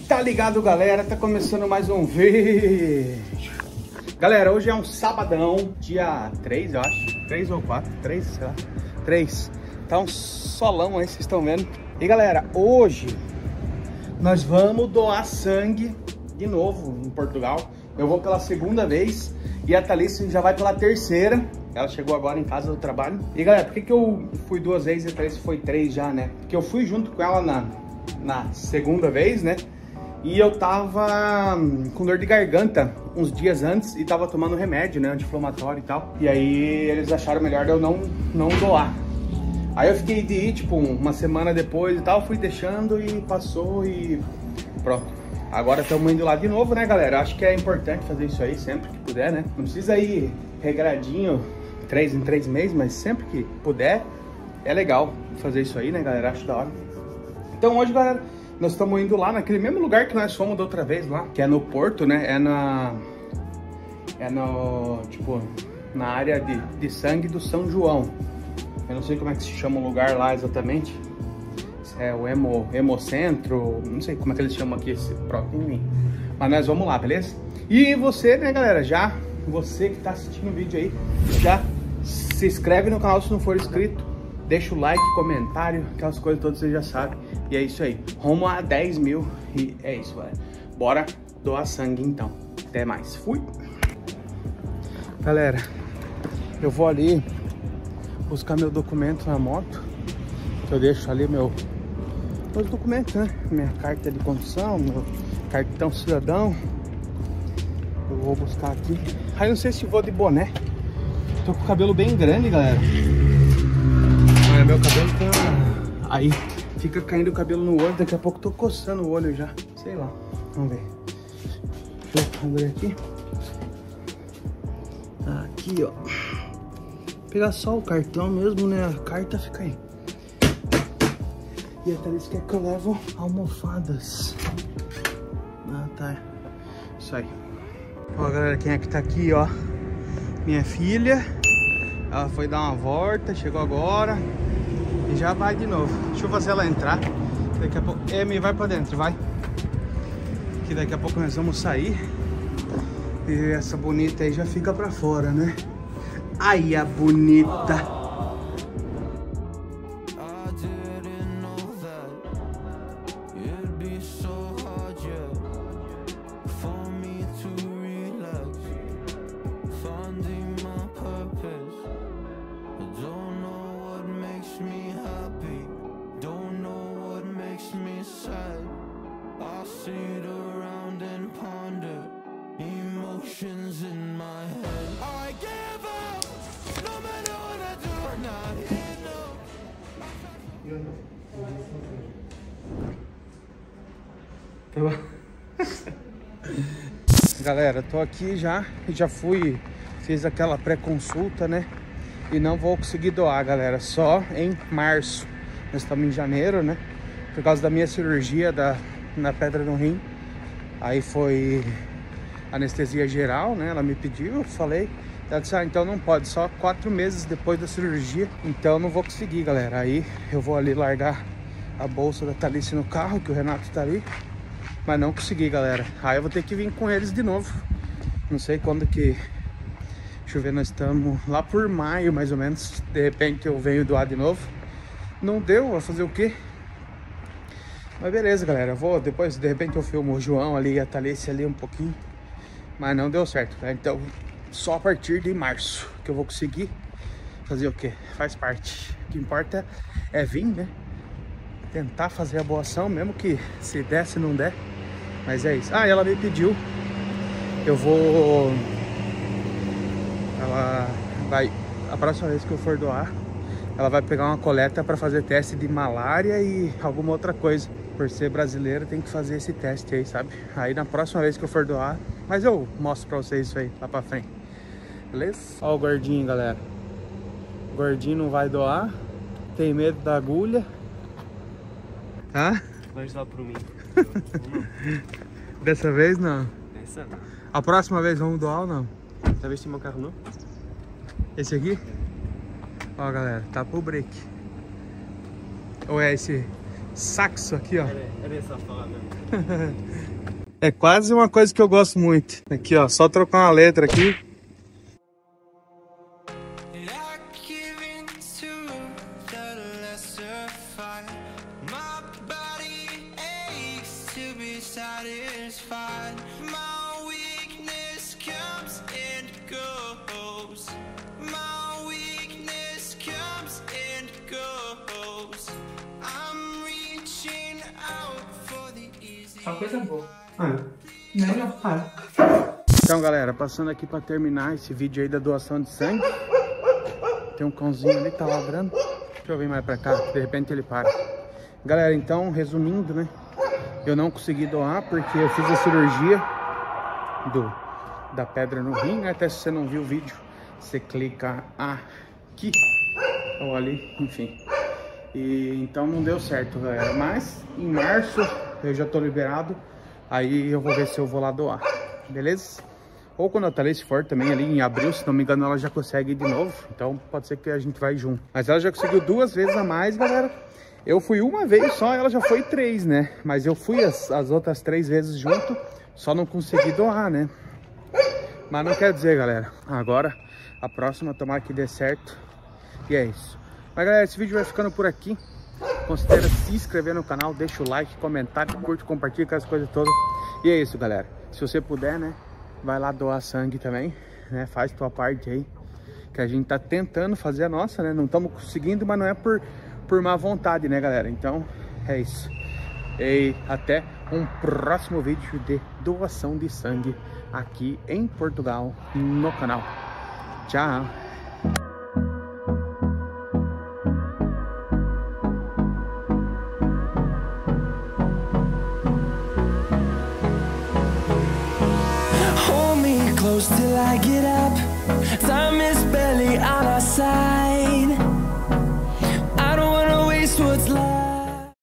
Tá ligado, galera? Tá começando mais um vídeo. Galera, hoje é um sabadão, dia 3, eu acho. 3 ou 4? 3, sei lá. 3. Tá um solão aí, vocês estão vendo. E galera, hoje nós vamos doar sangue de novo em Portugal. Eu vou pela segunda vez e a Thalissa já vai pela terceira. Ela chegou agora em casa do trabalho. E galera, por que eu fui 2 vezes e a Thalissa foi 3 já, né? Porque eu fui junto com ela na segunda vez, né? E eu tava com dor de garganta uns dias antes e tava tomando remédio, né, anti-inflamatório e tal. E aí eles acharam melhor eu não doar. Aí eu fiquei de ir, tipo, uma semana depois e tal, fui deixando e passou e pronto. Agora estamos indo lá de novo, né, galera? Acho que é importante fazer isso aí sempre que puder, né? Não precisa ir regradinho 3 em 3 meses, mas sempre que puder, é legal fazer isso aí, né, galera? Acho da hora. Então hoje, galera, nós estamos indo lá naquele mesmo lugar que nós fomos da outra vez lá, que é no Porto, né? Tipo, na área de sangue do São João. Eu não sei como é que se chama o lugar lá exatamente. É o Hemocentro, não sei como é que eles chamam aqui esse próprio, enfim. Mas nós vamos lá, beleza? E você, né, galera, você que tá assistindo o vídeo aí, já se inscreve no canal se não for inscrito. Deixa o like, comentário, aquelas coisas todas você já sabe. E é isso aí. Rumo a 10 mil e é isso, galera. Bora doar sangue então. Até mais. Fui! Galera, eu vou ali buscar meu documento na moto. Que eu deixo ali meus documentos, né? Minha carta de condução, meu cartão cidadão. Eu vou buscar aqui. Aí não sei se vou de boné. Tô com o cabelo bem grande, galera. Meu cabelo tá... Aí fica caindo o cabelo no olho. Daqui a pouco tô coçando o olho já. Sei lá. Vamos ver. Deixa eu abrir aqui. Aqui, ó. Vou pegar só o cartão mesmo, né? A carta fica aí. E a Thalissa quer que eu levo almofadas. Ah, tá. Isso aí. Ó, galera, quem é que tá aqui, ó? Minha filha. Ela foi dar uma volta, chegou agora. E já vai de novo. Deixa eu fazer ela entrar. Daqui a pouco... Emi, vai pra dentro, vai. Que daqui a pouco nós vamos sair. E essa bonita aí já fica pra fora, né? Ai, a bonita. Tá bom. Galera, tô aqui já fiz aquela pré-consulta, né? E não vou conseguir doar, galera, só em março. Nós estamos em janeiro, né? Por causa da minha cirurgia na pedra no rim. Aí foi anestesia geral, né? Ela me pediu, eu falei. Ela disse, então não pode, só 4 meses depois da cirurgia. Então não vou conseguir, galera. Aí eu vou ali largar a bolsa da Thalissa no carro, que o Renato tá ali. Mas não consegui, galera. Aí eu vou ter que vir com eles de novo. Não sei quando que... Deixa eu ver, nós estamos lá por maio, mais ou menos. De repente eu venho doar de novo. Não deu, vou fazer o quê? Mas beleza, galera. Eu vou, depois, de repente eu filmo o João ali e a Thalissa ali um pouquinho. Mas não deu certo, né? Então, só a partir de março que eu vou conseguir fazer o quê? Faz parte. O que importa é vir, né? Tentar fazer a boa ação, mesmo que se der, se não der. Mas é isso. Ah, ela me pediu. Eu vou... Ela vai... A próxima vez que eu for doar, ela vai pegar uma coleta para fazer teste de malária e alguma outra coisa. Por ser brasileira, tem que fazer esse teste aí, sabe? Aí na próxima vez que eu for doar... Mas eu mostro pra vocês isso aí, lá pra frente. Beleza? Ó o gordinho, galera. O gordinho não vai doar. Tem medo da agulha. Hã? Vai dar por mim. Dessa vez não. Dessa não. A próxima vez vamos doar ou não? Dessa vez tem meu carro não? Esse aqui? Ó, galera, tá pro break. Ou é esse saxo aqui, ó. Era essa palavra. É quase uma coisa que eu gosto muito. Aqui, ó, só trocar uma letra aqui. Uma coisa boa. Melhor. Então, galera, passando aqui pra terminar esse vídeo aí da doação de sangue. Tem um cãozinho ali que tá ladrando. Deixa eu vir mais pra cá, que de repente ele para. Galera, então, resumindo, né? Eu não consegui doar porque eu fiz a cirurgia da pedra no rim, né? Até se você não viu o vídeo, você clica aqui ou ali, enfim. E então não deu certo, galera. Mas em março eu já tô liberado. Aí eu vou ver se eu vou lá doar, beleza? Ou quando a Thalys for também ali em abril, se não me engano, ela já consegue ir de novo. Então pode ser que a gente vai junto. Mas ela já conseguiu 2 vezes a mais, galera. Eu fui uma vez só, ela já foi 3, né? Mas eu fui as outras 3 vezes junto, só não consegui doar, né? Mas não quer dizer, galera. Agora, a próxima, tomara que dê certo. E é isso. Mas, galera, esse vídeo vai ficando por aqui. Considera se inscrever no canal, deixa o like, comentário, curte, compartilha com as coisas todas. E é isso, galera. Se você puder, né? Vai lá doar sangue também, né? Faz tua parte aí. Que a gente tá tentando fazer a nossa, né? Não estamos conseguindo, mas não é por má vontade, né, galera? Então, é isso. E até um próximo vídeo de doação de sangue aqui em Portugal, no canal. Tchau! Hold me close till I get up.